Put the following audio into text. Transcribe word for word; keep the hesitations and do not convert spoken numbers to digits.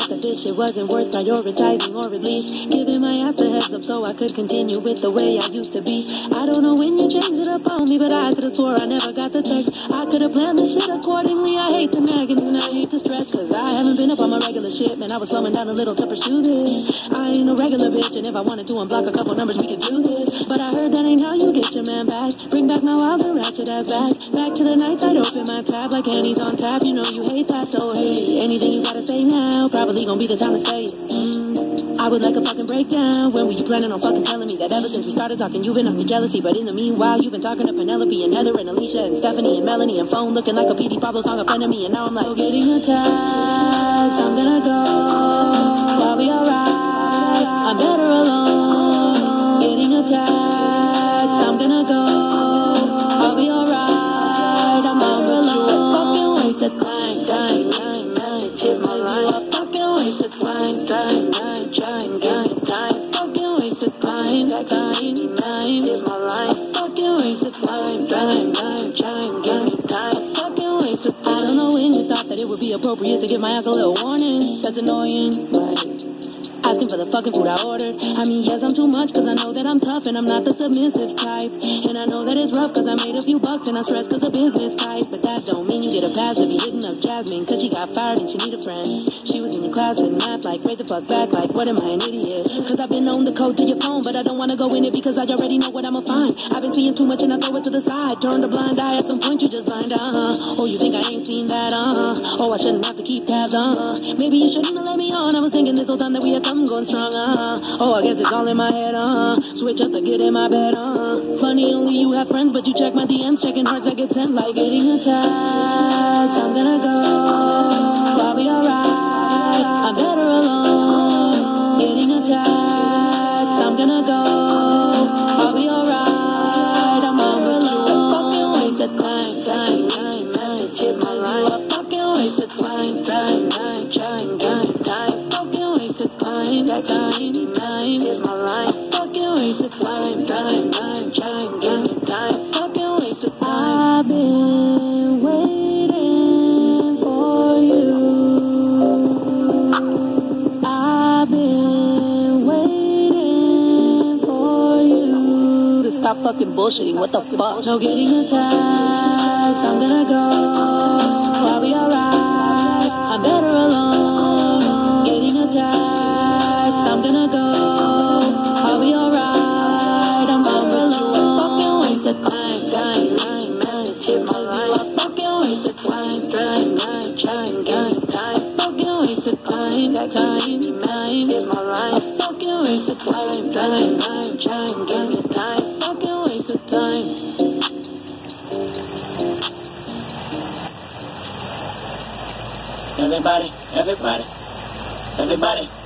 thought that this shit wasn't worth prioritizing, or at least giving my ass a heads up so I could continue with the way I used to be. I don't know when you changed it up on me, but I could've swore I never got the text. I could've planned this shit accordingly. I hate the nagging and I hate the stress, cause I haven't been up on my regular shit. Man, I was slowing down a little to pursue this. I ain't no regular bitch, and if I wanted to unblock a couple numbers, we could do this. But I heard that ain't how you get your man back. Bring back my wild and ratchet ass back. Back to the nights I'd open my tab like Annie's on tap. You know you hate that, so hey, anything you gotta say now, probably gonna be the time to say it. Mm, I would like a fucking breakdown. When were you planning on fucking telling me that ever since we started talking, you've been on your jealousy? But in the meanwhile, you've been talking to Penelope and Heather and Alicia and Stephanie and Melanie and phone looking like a P D Pablo song in front of me. And now I'm like, oh, getting attached, I'm gonna go, I'll be alright, I'm better alone. Getting attacked, I'm gonna go, I'll be alright, I'm never alone. Fucking wasted time, time, time, time, shit my life. Fucking wasted time, time, time, time, time, time. Fucking wasted time, time, time, shit my life. Fucking wasted time, time, time, time, time, time. Fucking wasted time. I don't know when you thought that it would be appropriate to give my ass a little warning. That's annoying, right? Asking for the fucking food I ordered. I mean, yes, I'm too much, cause I know that I'm tough and I'm not the submissive type. And I know that it's rough, cause I made a few bucks and I stress cause the business type. But that don't mean you get a pass if you hitting up Jasmine, cause she got fired and she need a friend. She was in your class in math, like, right the fuck back, like, what am I, an idiot? Cause I've been known the code to your phone, but I don't wanna go in it because I already know what I'ma find. I've been seeing too much and I throw it to the side. Turn a blind eye, at some point you just blind, uh-huh. Oh, you think I ain't seen that, uh-huh. Oh, I shouldn't have to keep tabs, uh-huh. Maybe you shouldn't have let me on. I was thinking this whole time that we had something going strong, uh-huh. Oh, I guess it's all in my head, uh-huh. Switch up to get in my bed, uh-huh. Funny, only you have friends, but you check my D Ms, checking hearts that get sent, like getting attached. I'm gonna go, I'll be alright, I'm better alone. Getting attacked, I'm gonna go, I'll be alright, I'm over alone. Fucking wasted time, time, time, time, shit my life. Fucking wasted time, time, time, time, time, time. Fucking wasted time, time, time, shit my life. Fucking wasted time, time, time, time, time, time. Fucking wasted time. I've been waiting for you. I've been waiting for you to stop fucking bullshitting. What the fuck? No getting attached. I'm gonna go. I'll be alright. I'm better alone. Getting attacked. I'm gonna go. I'll be alright. I'm never alone. Fucking wasted time, time, time, time. Shit my life. Fucking wasted time, time, time, time, time, time. Fucking wasted time, time, time. Shit my life. Fucking wasted time, time, time, time, time, time. Fucking wasted time. Everybody, everybody, everybody.